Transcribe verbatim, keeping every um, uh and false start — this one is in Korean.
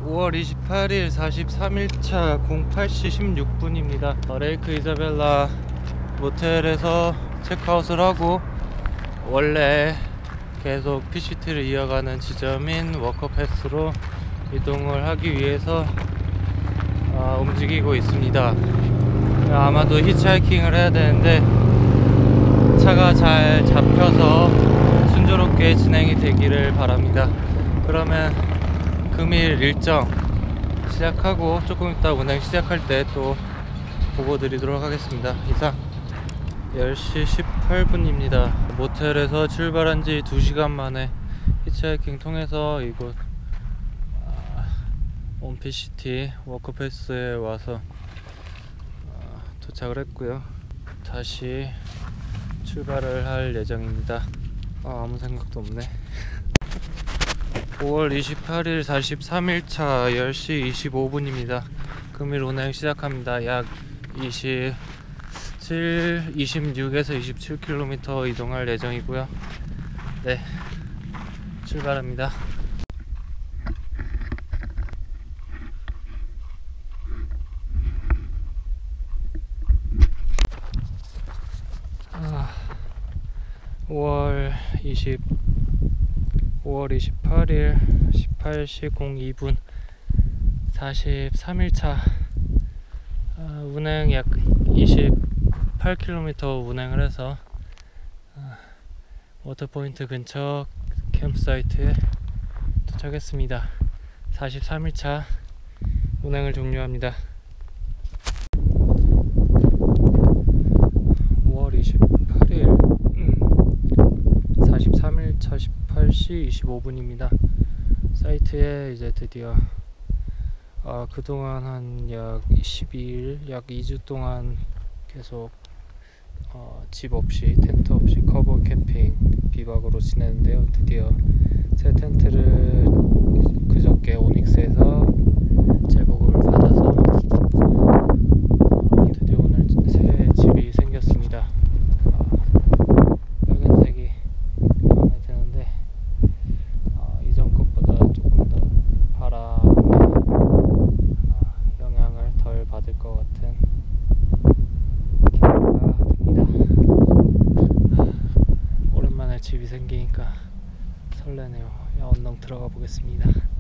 오월 이십팔일 사십삼 일차 공팔 시 십육 분입니다. 레이크 이자벨라 모텔에서 체크아웃을 하고 원래 계속 피씨티를 이어가는 지점인 워커패스로 이동을 하기 위해서 어, 움직이고 있습니다. 아마도 히치하이킹을 해야 되는데 차가 잘 잡혀서 순조롭게 진행이 되기를 바랍니다. 그러면 금일 일정 시작하고 조금 이따 운행 시작할 때 또 보고 드리도록 하겠습니다. 이상 열 시 십팔 분입니다 모텔에서 출발한 지 두 시간 만에 히치하이킹 통해서 이곳 아, 온피시티 워커패스에 와서 아, 도착을 했고요. 다시 출발을 할 예정입니다. 아, 아무 생각도 없네. 오월 이십팔일 사십삼 일차 열 시 이십오 분입니다 금일 운행 시작합니다. 약 이십칠, 이십육에서 이십칠 킬로미터 이동할 예정이고요. 네, 출발합니다. 아, 오월 이십팔일 십팔 시 공이 분 사십삼 일차 어, 운행 약 이십팔 킬로미터 운행을 해서 어, 워터포인트 근처 캠프사이트에 도착했습니다. 사십삼 일차 운행을 종료합니다. 오월 이십팔일 사십삼 일차 십팔 시 이십오 분입니다 사이트에 이제 드디어 어, 그동안 한 약 십이 일, 약 이 주 동안 계속 어, 집 없이, 텐트 없이 커버 캠핑 비박으로 지내는데요. 드디어 새 텐트를 그저께 오닉스에서 제보를 받아서 어, 드디어 오늘 새 집이 생겼습니다. 어, 빨간색이 마음에 드는데 어, 이전 것보다 조금 더 바람의 어, 영향을 덜 받을 것 같은 기대가 듭니다. 오랜만에 집이 생기니까 설레네요. 야, 언능 들어가 보겠습니다.